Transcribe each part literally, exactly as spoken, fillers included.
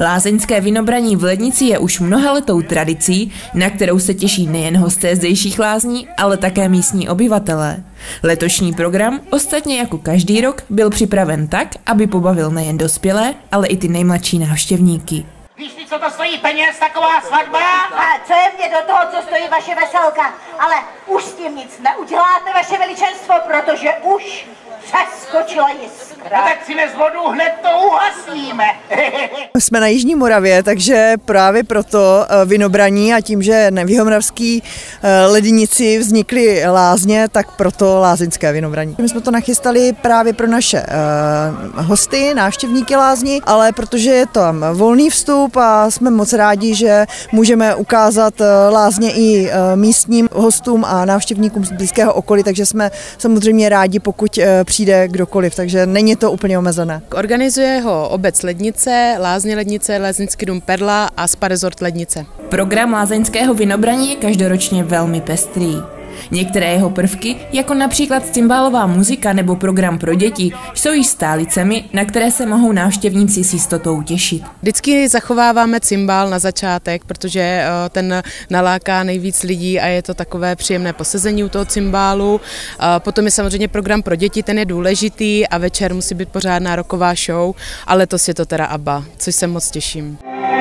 Lázeňské vinobraní v Lednici je už mnohaletou tradicí, na kterou se těší nejen hosté zdejších lázní, ale také místní obyvatelé. Letošní program, ostatně jako každý rok, byl připraven tak, aby pobavil nejen dospělé, ale i ty nejmladší návštěvníky. Víš ty, co to stojí peněz, taková svatba? A co je mě do toho, co stojí vaše veselka? Ale už s tím nic neuděláte, vaše veličenstvo, protože už přeskočila jiskra. No tak přines vodu, hned to uhasíme. Jsme na Jižní Moravě, takže právě proto vinobraní a tím, že v Jihomoravský Lednici vznikly lázně, tak proto lázeňské vinobraní. My jsme to nachystali právě pro naše hosty, návštěvníky lázní, ale protože je tam volný vstup a jsme moc rádi, že můžeme ukázat lázně i místním hostům a návštěvníkům z blízkého okolí, takže jsme samozřejmě rádi, pokud přijde kdokoliv, takže není to úplně omezené. Organizuje ho obec Lednice, Lázně Lednice, Lázeňský dům Perla a Spa Resort Lednice. Program lázeňského vinobraní je každoročně velmi pestrý. Některé jeho prvky, jako například cymbálová muzika nebo program pro děti, jsou již stálicemi, na které se mohou návštěvníci s jistotou těšit. Vždycky zachováváme cymbál na začátek, protože ten naláká nejvíc lidí a je to takové příjemné posezení u toho cymbálu. Potom je samozřejmě program pro děti, ten je důležitý a večer musí být pořádná rocková show, ale letos je to teda ABBA, což se moc těším.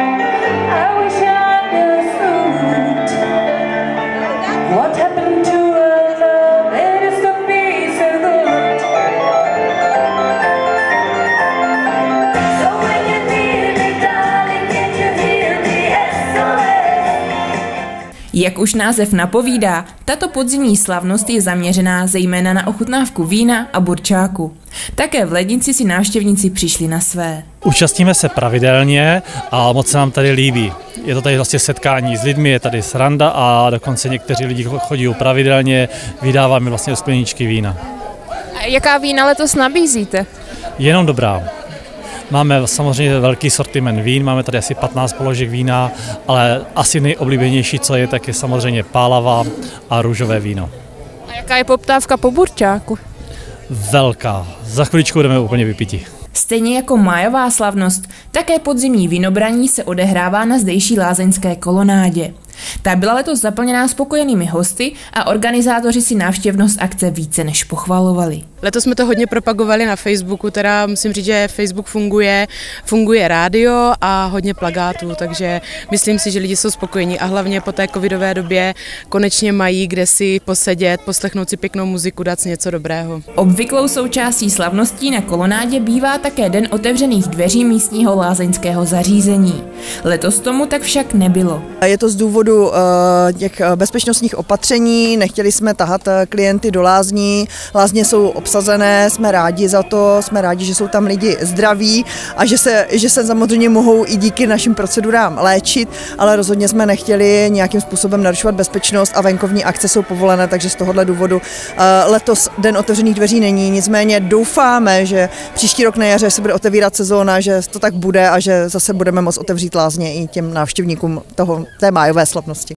Jak už název napovídá, tato podzimní slavnost je zaměřená zejména na ochutnávku vína a burčáku. Také v Lednici si návštěvníci přišli na své. Účastníme se pravidelně a moc se nám tady líbí. Je to tady vlastně setkání s lidmi, je tady sranda a dokonce někteří lidi chodí pravidelně, vydáváme vlastně skleničky vína. A jaká vína letos nabízíte? Jenom dobrá. Máme samozřejmě velký sortiment vín, máme tady asi patnáct položek vína, ale asi nejoblíbenější, co je, tak je samozřejmě pálava a růžové víno. A jaká je poptávka po burčáku? Velká. Za chviličku jdeme úplně vypití. Stejně jako májová slavnost, také podzimní vinobraní se odehrává na zdejší lázeňské kolonádě. Ta byla letos zaplněná spokojenými hosty a organizátoři si návštěvnost akce více než pochvalovali. Letos jsme to hodně propagovali na Facebooku, teda musím říct, že Facebook funguje, funguje rádio a hodně plakátů, takže myslím si, že lidi jsou spokojení a hlavně po té covidové době konečně mají kde si posedět, poslechnout si pěknou muziku, dát si něco dobrého. Obvyklou součástí slavností na kolonádě bývá také den otevřených dveří místního lázeňského zařízení. Letos tomu tak však nebylo. Je to z důvodu těch bezpečnostních opatření, nechtěli jsme tahat klienty do lázní, lázně jsou obsazené, jsme rádi za to, jsme rádi, že jsou tam lidi zdraví a že se, že se samozřejmě mohou i díky našim procedurám léčit, ale rozhodně jsme nechtěli nějakým způsobem narušovat bezpečnost a venkovní akce jsou povolené, takže z tohohle důvodu letos den otevřených dveří není, nicméně doufáme, že příští rok na jaře se bude otevírat sezóna, že to tak bude a že zase budeme moct otevřít lázně i těm návštěvníkům toho, té májové slavnosti.